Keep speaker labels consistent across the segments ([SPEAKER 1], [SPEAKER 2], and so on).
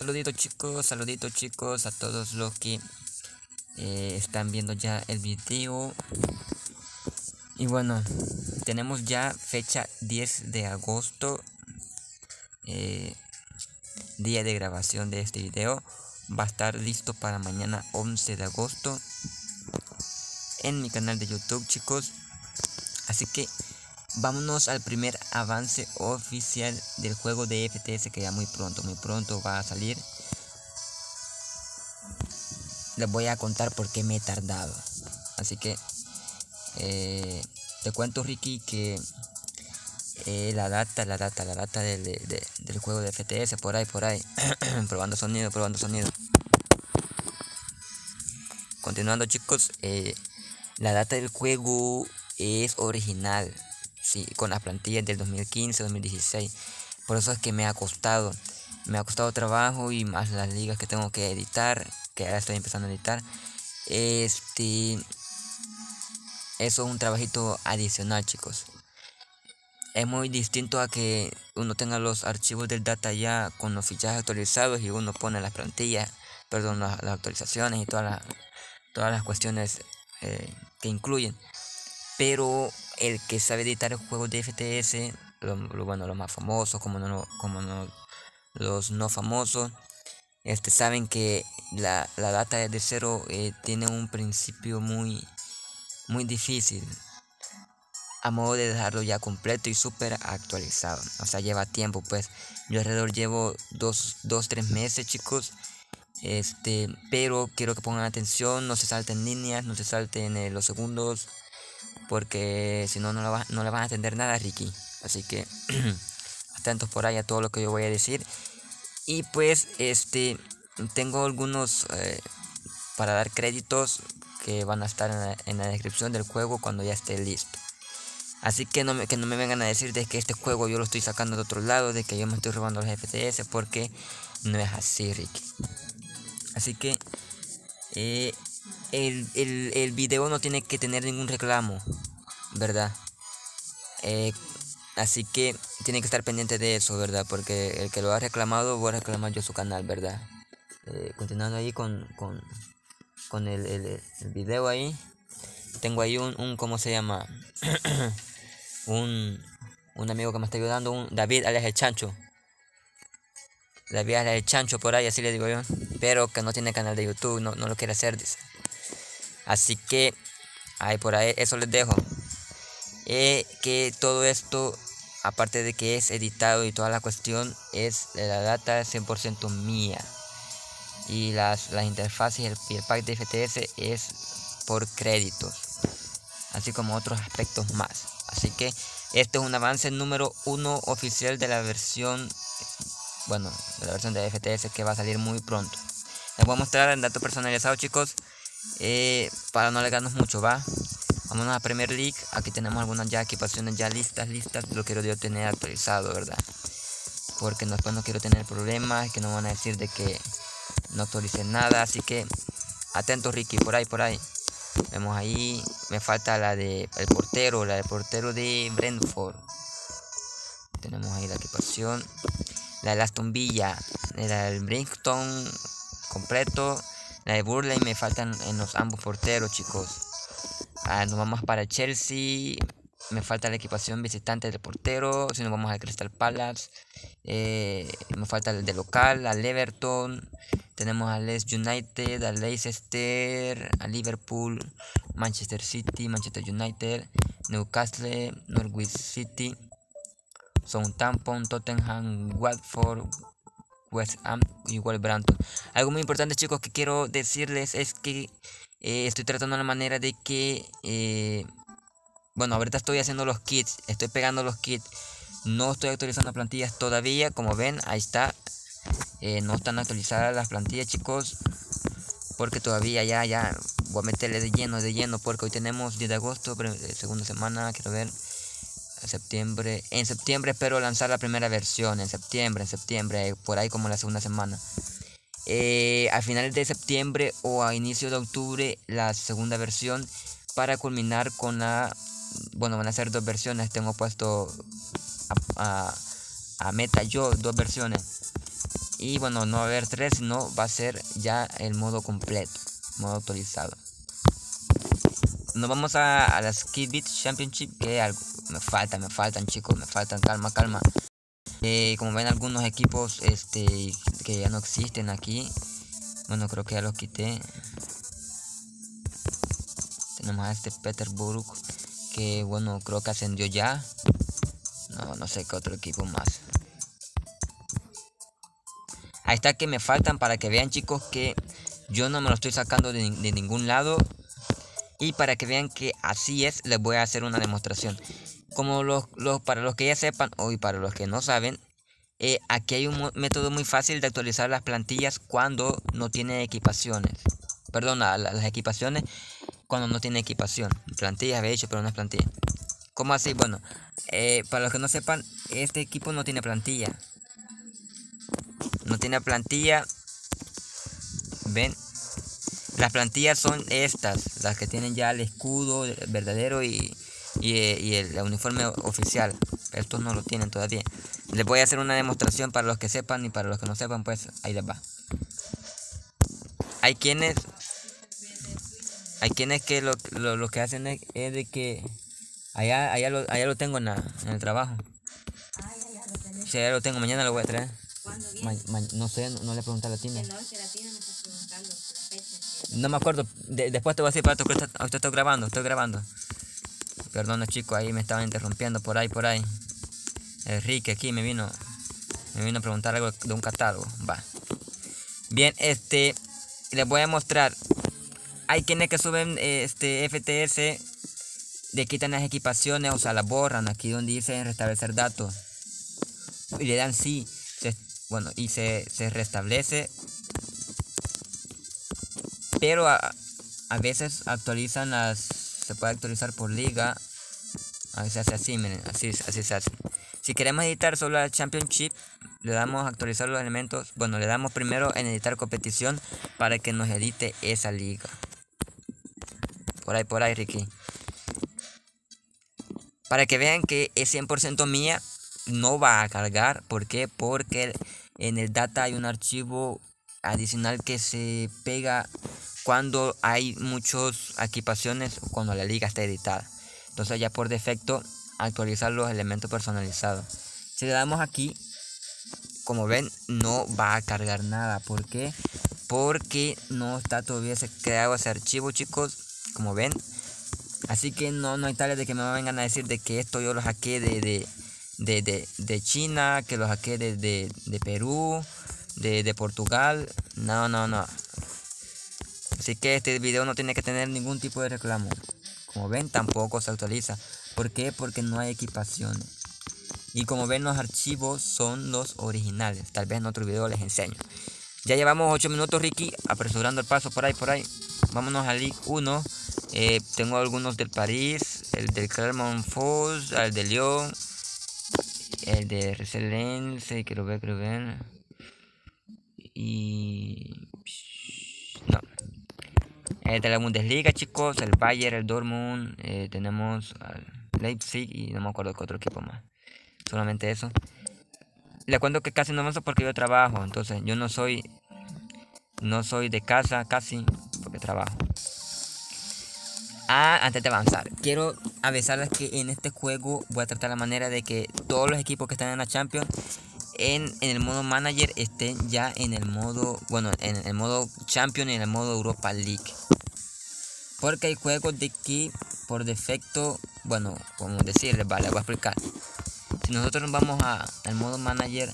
[SPEAKER 1] Saluditos chicos a todos los que están viendo ya el video. Y bueno, tenemos ya fecha 10 de agosto, día de grabación de este video. Va a estar listo para mañana 11 de agosto en mi canal de YouTube, chicos. Así que vámonos al primer avance oficial del juego de FTS, que ya muy pronto va a salir. Les voy a contar por qué me he tardado. Así que te cuento, Ricky, que la data del juego de FTS por ahí probando sonido. Continuando, chicos, la data del juego es original, sí, con las plantillas del 2015-2016. Por eso es que me ha costado trabajo, y más las ligas que tengo que editar, que ahora estoy empezando a editar. Eso es un trabajito adicional, chicos. Es muy distinto a que uno tenga los archivos del data ya con los fichajes actualizados y uno pone las plantillas, perdón, las actualizaciones y todas las cuestiones que incluyen. Pero el que sabe editar juegos de FTS, los más famosos, como los no famosos, saben que la data de cero tiene un principio muy difícil, a modo de dejarlo ya completo y súper actualizado. O sea, lleva tiempo, pues. Yo alrededor llevo 2-3 meses, chicos. Pero quiero que pongan atención, no se salten líneas, no se salten los segundos, porque si no, no le van a entender nada, Ricky. Así que atentos por ahí a todo lo que yo voy a decir. Y pues tengo algunos para dar créditos que van a estar en la descripción del juego cuando ya esté listo. Así que no me vengan a decir de que este juego yo lo estoy sacando de otro lado, de que yo me estoy robando los FTS, porque no es así, Ricky. Así que el video no tiene que tener ningún reclamo, ¿verdad? Así que tiene que estar pendiente de eso, ¿verdad? Porque el que lo ha reclamado, voy a reclamar yo su canal, ¿verdad? Continuando ahí con el video ahí. Tengo ahí un ¿cómo se llama? un amigo que me está ayudando, David alias el Chancho. David alias el Chancho, por ahí, así le digo yo. Pero que no tiene canal de YouTube, no lo quiere hacer, dice. Así que ahí por ahí, eso les dejo. Que todo esto, aparte de que es editado y toda la cuestión, la data es 100% mía. Y las interfaces y el pack de FTS es por créditos, así como otros aspectos más. Así que este es un avance número 1 oficial de la versión, de FTS, que va a salir muy pronto. Les voy a mostrar el dato personalizado, chicos, para no alargarnos mucho, va. Vámonos a Premier League. Aquí tenemos algunas ya equipaciones ya listas. Lo quiero yo tener actualizado, ¿verdad? Porque después no quiero tener problemas, que no van a decir de que no actualicé nada. Así que atento, Ricky, por ahí. Vemos ahí, me falta la del portero de Brentford. Tenemos ahí la equipación. La de Aston Villa, la del Brighton completo. La de Burnley me faltan en los ambos porteros, chicos. Nos vamos para Chelsea. Me falta la equipación visitante del portero. Si nos vamos al Crystal Palace, me falta el de local, al Everton. Tenemos al Leeds United, al Leicester, a Liverpool, Manchester City, Manchester United, Newcastle, Norwich City, Southampton, Tottenham, Watford, West Ham y Wolverhampton. Algo muy importante, chicos, que quiero decirles es que estoy tratando la manera de que ahorita estoy haciendo los kits, estoy pegando los kits. No estoy actualizando plantillas todavía, como ven, ahí está. No están actualizadas las plantillas, chicos, porque todavía ya voy a meterle de lleno, porque hoy tenemos 10 de agosto, segunda semana, quiero ver, en septiembre espero lanzar la primera versión, en septiembre, por ahí como la segunda semana. A finales de septiembre o a inicio de octubre la segunda versión, para culminar con van a ser 2 versiones. Tengo puesto a meta yo 2 versiones. Y bueno, no va a haber 3, sino va a ser ya el modo completo, modo actualizado. Nos vamos a la Skid Beat Championship, que algo me faltan chicos, me faltan, calma. Como ven, algunos equipos que ya no existen aquí. Bueno, creo que ya los quité. Tenemos a este Peterborough, que bueno, creo que ascendió ya. No sé qué otro equipo más. Ahí está, que me faltan, para que vean chicos que yo no me lo estoy sacando de ningún lado. Y para que vean que así es, les voy a hacer una demostración. Como para los que ya sepan, o y para los que no saben, aquí hay un método muy fácil de actualizar las plantillas cuando no tiene equipaciones. Perdón, las equipaciones cuando no tiene equipación. Plantillas había dicho, pero no es plantilla. ¿Cómo así? Bueno, para los que no sepan, este equipo no tiene plantilla. No tiene plantilla. ¿Ven? Las plantillas son estas, las que tienen ya el escudo verdadero y el uniforme oficial. Estos no lo tienen todavía. Les voy a hacer una demostración para los que sepan, y para los que no sepan, pues ahí les va. Hay quienes que lo que hacen es de que allá lo tengo en el trabajo. Sí, allá lo tengo, mañana lo voy a traer. No sé, no le pregunté a la tienda. No me acuerdo, después te voy a decir, para que ahorita estoy grabando. Perdón chicos, ahí me estaban interrumpiendo por ahí. Enrique aquí me vino a preguntar algo de un catálogo. Va. Bien, les voy a mostrar. Hay quienes que suben FTS, le quitan las equipaciones, o sea, las borran aquí donde dice restablecer datos. Y le dan sí. Y se restablece. Pero a veces actualizan se puede actualizar por liga. A veces se hace así, miren, así se hace. Si queremos editar solo la Championship, le damos a actualizar los elementos. Bueno, le damos primero en editar competición para que nos edite esa liga. Por ahí, Ricky. Para que vean que es 100% mía, no va a cargar. ¿Por qué? Porque en el data hay un archivo adicional que se pega cuando hay muchas equipaciones o cuando la liga está editada. Entonces ya por defecto actualizar los elementos personalizados. Si le damos aquí, como ven, no va a cargar nada. ¿Por qué? Porque no está todavía creado ese archivo, chicos, como ven. Así que no hay tales de que me vengan a decir de que esto yo lo saqué de China, que lo saqué de Perú, de Portugal. No. Así que este video no tiene que tener ningún tipo de reclamo. Como ven, tampoco se actualiza. ¿Por qué? Porque no hay equipaciones. Y como ven, los archivos son los originales. Tal vez en otro video les enseño. Ya llevamos 8 minutos, Ricky, apresurando el paso por ahí. Vámonos a Ligue 1. Tengo algunos del París, el del Clermont-Foot, el de Lyon, el de Lens, quiero ver. Y no. De la Bundesliga, chicos, el Bayern, el Dortmund, tenemos al Leipzig y no me acuerdo qué otro equipo más. Solamente eso. Les cuento que casi no avanzo porque yo trabajo, entonces yo no soy de casa casi porque trabajo. Antes de avanzar, quiero avisarles que en este juego voy a tratar la manera de que todos los equipos que están en la Champions en el modo Manager estén ya en el modo, en el modo Champions y en el modo Europa League. Porque hay juegos de que por defecto, como decirles, vale, voy a explicar. Si nosotros nos vamos al modo Manager,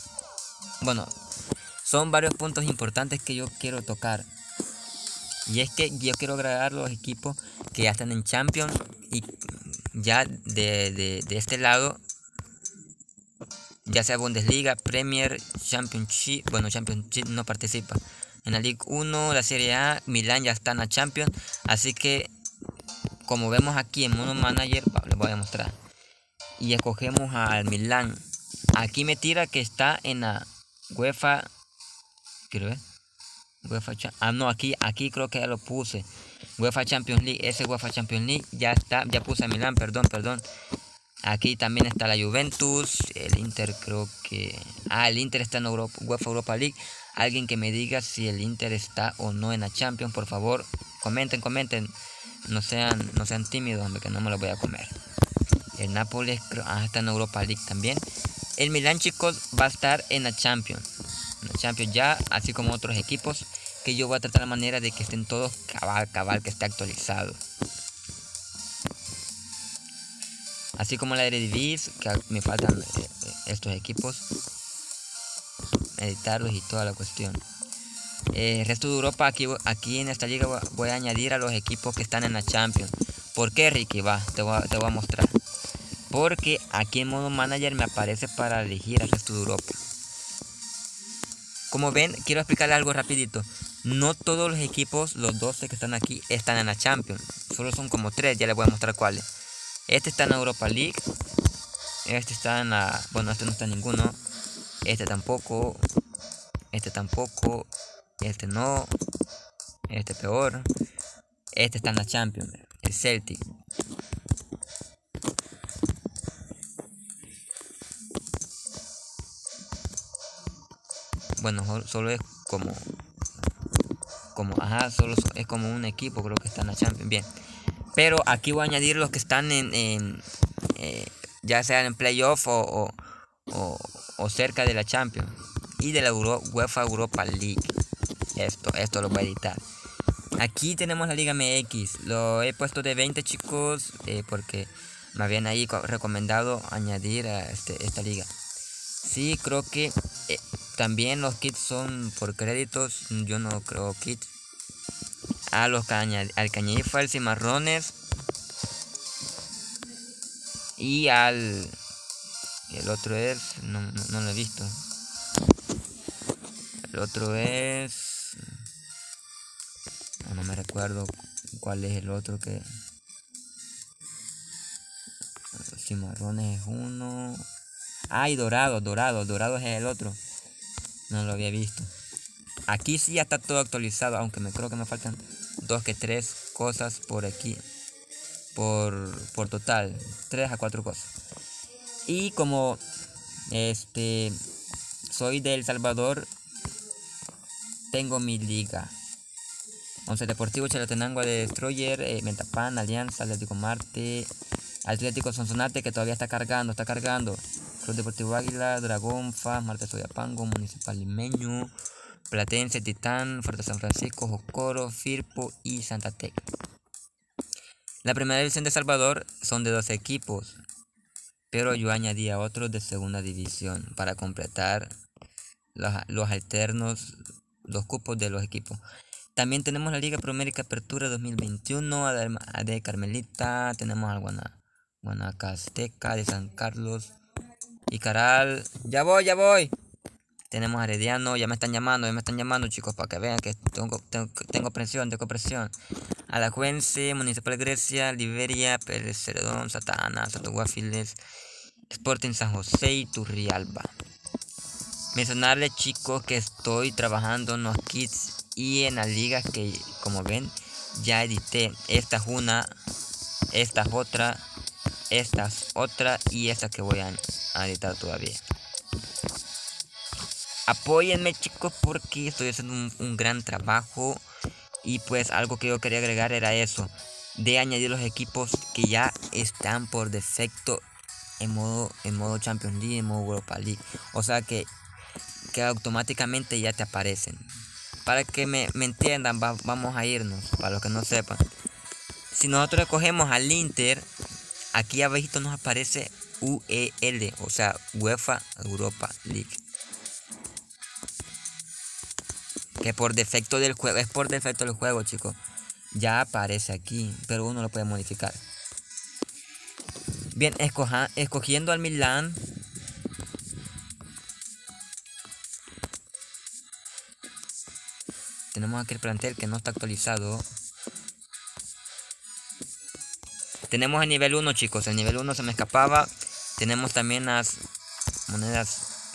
[SPEAKER 1] son varios puntos importantes que yo quiero tocar. Y es que yo quiero agregar los equipos que ya están en Champions y ya de este lado, ya sea Bundesliga, Premier, Championship. Championship no participa. En la Ligue 1, la Serie A, Milán ya está en la Champions. Así que, como vemos aquí en modo Manager, les voy a mostrar. Y escogemos al Milán. Aquí me tira que está en la UEFA. Quiero ver. Aquí creo que ya lo puse. UEFA Champions League, ese UEFA Champions League ya está, ya puse a Milán, perdón. Aquí también está la Juventus, el Inter creo que... el Inter está en UEFA Europa League. Alguien que me diga si el Inter está o no en la Champions, por favor. Comenten. No sean tímidos, hombre, que no me lo voy a comer. El Nápoles está en Europa League también. El Milan, chicos, va a estar en la Champions. En la Champions ya, así como otros equipos. Que yo voy a tratar la manera de que estén todos cabal, que esté actualizado. Así como la Eredivisie, que me faltan estos equipos. Editarlos y toda la cuestión. El resto de Europa, aquí en esta liga voy a añadir a los equipos que están en la Champions. ¿Por qué, Ricky? Te voy a mostrar. Porque aquí en modo manager me aparece para elegir al resto de Europa. Como ven, quiero explicarles algo rapidito. No todos los equipos, los 12 que están aquí, están en la Champions. Solo son como 3, ya les voy a mostrar cuáles. Este está en la Europa League. Este está en la... Bueno, este no está en ninguno. Este tampoco. Este tampoco. Este no. Este peor. Este está en la Champions. El Celtic. Bueno, solo es solo es como un equipo, creo que está en la Champions. Bien. Pero aquí voy a añadir los que están ya sean en playoff o cerca de la Champions y de la UEFA Europa League. Esto lo voy a editar. Aquí tenemos la Liga MX. Lo he puesto de 20, chicos, porque me habían ahí recomendado añadir a esta liga. Sí, creo que también los kits son por créditos. Yo no creo kits. Al que añadí fue al Cimarrones. Y el otro es... No lo he visto. El otro es... No me recuerdo cuál es el otro que... Cimarrones es uno... y Dorado es el otro. No lo había visto. Aquí sí ya está todo actualizado, aunque creo que me faltan 2 que 3 cosas por aquí. Por total, 3 a 4 cosas. Y como soy de El Salvador, tengo mi liga. Once Deportivo Chalatenango de Destroyer, Metapan, Alianza, Atlético Marte, Atlético Sonsonate, que todavía está cargando. Club Deportivo Águila, Dragón, FAS, Marte Soyapango, Municipal Limeño, Platense, Titán, Fuerte San Francisco, Jocoro, Firpo y Santa Tecla. La primera división de Salvador son de 12 equipos, pero yo añadí a otros de segunda división para completar los alternos, los cupos de los equipos. También tenemos la Liga Promérica Apertura 2021, de Carmelita, tenemos al Guanacasteca de San Carlos y Caral. Ya voy. Tenemos a Herediano, ya me están llamando, chicos, para que vean que tengo presión. Alajuense, Municipal Grecia, Liberia, Pérez Ceredón, Satana, Santo Guafiles, Sporting San José y Turrialba. Mencionarles, chicos, que estoy trabajando en los kits y en las ligas que, como ven, ya edité. Esta es una, esta es otra, esta es otra y esta que voy a editar todavía. Apóyenme, chicos, porque estoy haciendo un gran trabajo. Y pues algo que yo quería agregar era eso, de añadir los equipos que ya están por defecto en modo Champions League, en modo Europa League. O sea que automáticamente ya te aparecen. Para que me entiendan, vamos a irnos, para los que no sepan. Si nosotros escogemos al Inter, aquí abajito nos aparece UEL, o sea, UEFA Europa League. Que por defecto del juego, es por defecto del juego, chicos. Ya aparece aquí, pero uno lo puede modificar. Bien, escogiendo al Milan. Tenemos aquí el plantel que no está actualizado. Tenemos el nivel 1, chicos. El nivel 1 se me escapaba. Tenemos también las monedas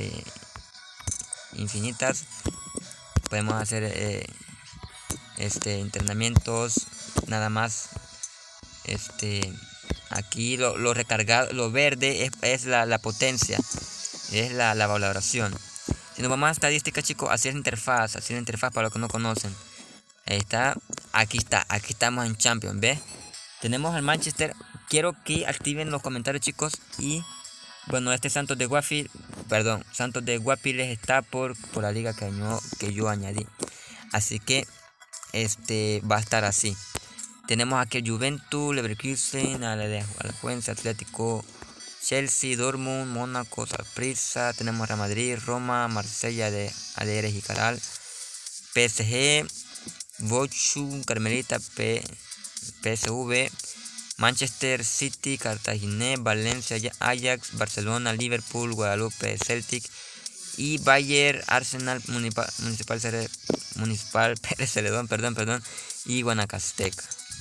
[SPEAKER 1] infinitas. Podemos hacer entrenamientos nada más Aquí lo recargado, lo verde es la potencia, es la valoración. Si nos vamos a estadística, chicos, así es la interfaz para los que no conocen. Ahí está, aquí estamos en Champions, ¿ves? Tenemos al Manchester. Quiero que activen los comentarios, chicos. Y bueno, este Santos de Guapiles está por la liga que yo añadí. Así que va a estar así. Tenemos aquí el Juventus, Leverkusen, Alajuelense, Atlético, Chelsea, Dortmund, Mónaco, Saprissa. Tenemos Real Madrid, Roma, Marsella, ADR y Caral, PSG, Bochum, Carmelita, PSV, Manchester City, Cartagena, Valencia, Ajax, Barcelona, Liverpool, Guadalupe, Celtic y Bayern, Arsenal, Municipal Pérez Celedón, perdón, y Guanacasteca.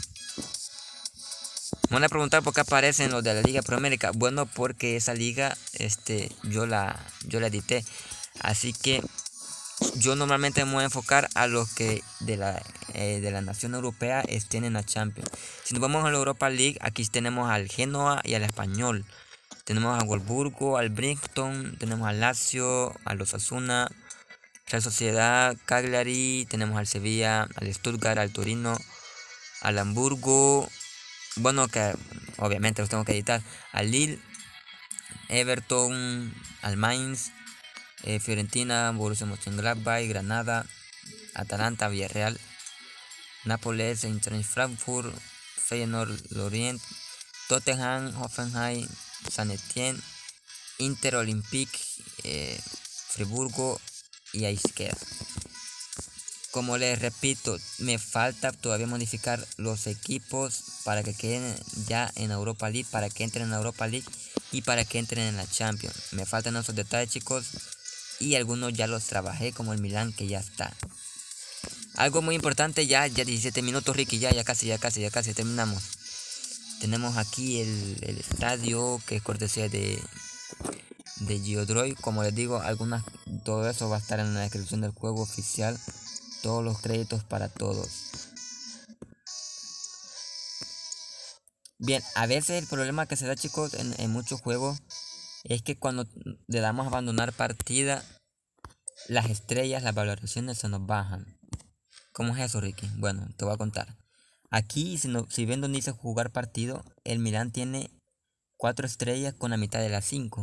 [SPEAKER 1] Me van a preguntar por qué aparecen los de la Liga Pro América. Bueno, porque esa liga yo la edité. Así que yo normalmente me voy a enfocar a los que de la nación europea estén en la Champions. Si nos vamos a la Europa League, aquí tenemos al Genoa y al Español. Tenemos al Wolfsburgo, al Brighton, tenemos al Lazio, al Osasuna, Real Sociedad, Cagliari, tenemos al Sevilla, al Stuttgart, al Torino, al Hamburgo. Bueno, que obviamente los tengo que editar. Al Lille, Everton, al Mainz, Fiorentina, Borussia Mönchengladbach, Granada, Atalanta, Villarreal, Nápoles, Eintracht Frankfurt, Feyenoord, Lorient, Tottenham, Hoffenheim, Saint-Étienne, Inter, Olympique, Friburgo y ahí queda. Como les repito, me falta todavía modificar los equipos para que queden ya en Europa League, para que entren en Europa League y para que entren en la Champions. Me faltan esos detalles, chicos, y algunos ya los trabajé, como el Milan, que ya está. Algo muy importante, ya 17 minutos, Ricky, ya casi terminamos. Tenemos aquí el estadio, que es cortesía de Geodroid. Como les digo, todo eso va a estar en la descripción del juego oficial. Todos los créditos para todos. Bien, a veces el problema que se da, chicos, en muchos juegos es que cuando le damos a abandonar partida, las estrellas, las valoraciones se nos bajan. ¿Cómo es eso, Ricky? Bueno, te voy a contar. Aquí, si ven donde dice jugar partido, el Milan tiene 4 estrellas con la mitad de las 5.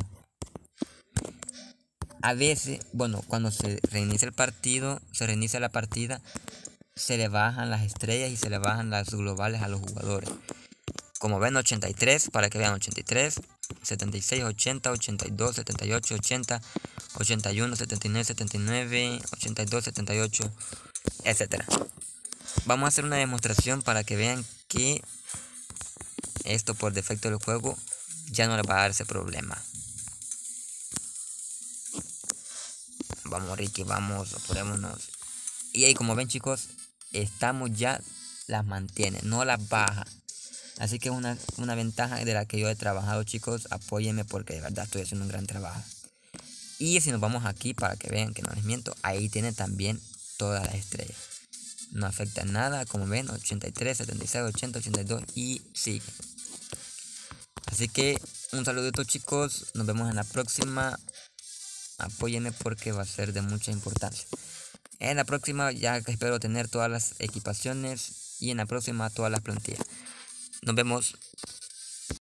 [SPEAKER 1] A veces, bueno, cuando se reinicia la partida, se le bajan las estrellas y se le bajan las globales a los jugadores. Como ven, 83, para que vean, 83, 76, 80, 82, 78, 80, 81, 79, 79, 82, 78, etc. Vamos a hacer una demostración para que vean que esto por defecto del juego ya no le va a dar ese problema. Vamos, Ricky, vamos, apurémonos. Y ahí, como ven, chicos, estamos ya, las mantiene, no las baja. Así que es una ventaja de la que yo he trabajado, chicos. Apóyenme porque de verdad estoy haciendo un gran trabajo. Y si nos vamos aquí para que vean que no les miento, ahí tiene también todas las estrellas. No afecta nada, como ven, 83, 76, 80, 82 y sigue. Así que un saludito, chicos, nos vemos en la próxima. Apóyenme porque va a ser de mucha importancia. En la próxima ya espero tener todas las equipaciones y en la próxima todas las plantillas. Nos vemos.